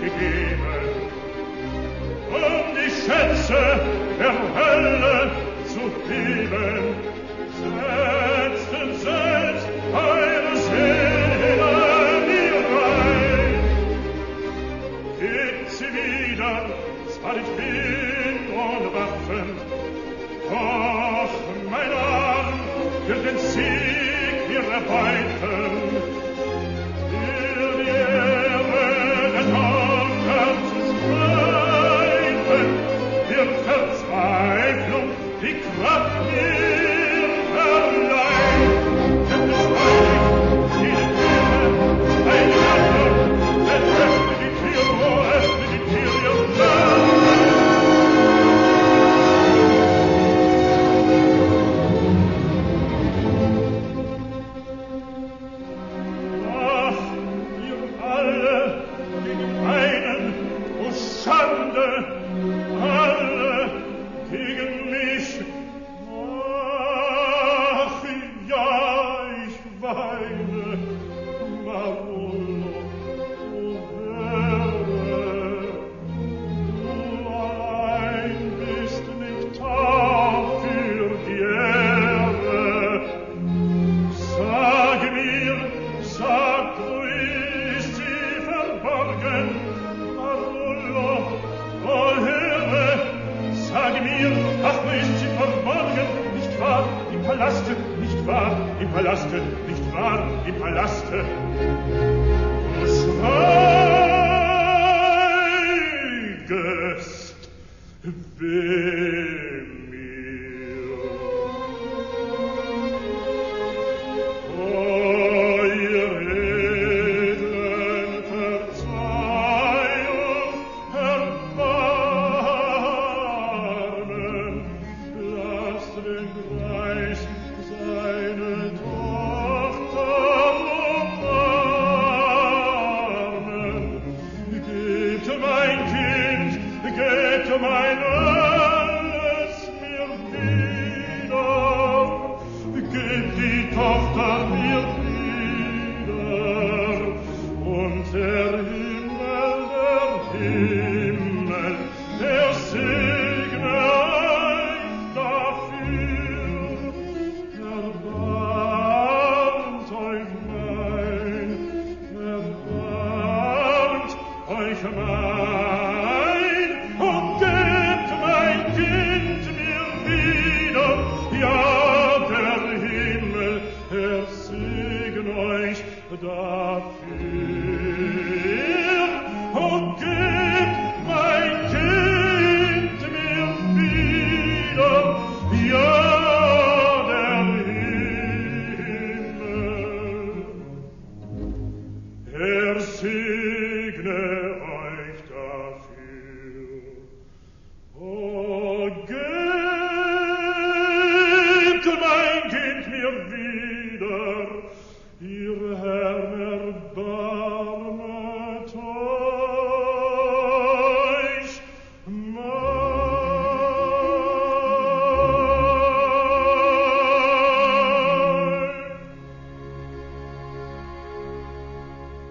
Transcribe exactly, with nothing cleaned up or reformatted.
gegeben, um die Schätze der Hölle zu heben, setzten selbst eure Seelen ihr Reich. Gebt sie wieder, zwar nicht Wind und Waffen, doch mein Arm wird den Sieg wir erbeuten. Für die Ehre der Tochter zu streiten, wird Verzweiflung die Kraft mir verleiht. Denn es reicht, jede Tür, ein Gatter, denn öffne die Tür, oh, öffne die Tür, ihr Ach, ihr alle gegen einen, o Schande, alle gegen mich. Ach, ja, ich weine, Marullo, o Höre, du allein bist nicht taub für die Ehre. Sag mir, sag, wo ist sie verborgen, Marullo, o Höre, sag mir, ach, wo ist sie verborgen, nicht wahr, im Palaste, nicht wahr, im Palaste, nicht wahr, im Palaste. Du schweigest, weh mir. O ihr edlen Verzeihung, Erbarmen, lasst den Greis seine Tochter umarmen. Gebt mein Kind, gebt mein alles mir wieder, gebt die Tochter mir wieder, und der Himmel, der Himmel, der segne euch dafür. Erbarmt euch mein, erbarmt euch mein, und gebt mein Kind mir wieder, ja, der Himmel, er segne euch dafür. Und gebt mein Kind mir wieder, ja, der Himmel, er segne euch dafür. O gebt mein Kind mir wieder, ihr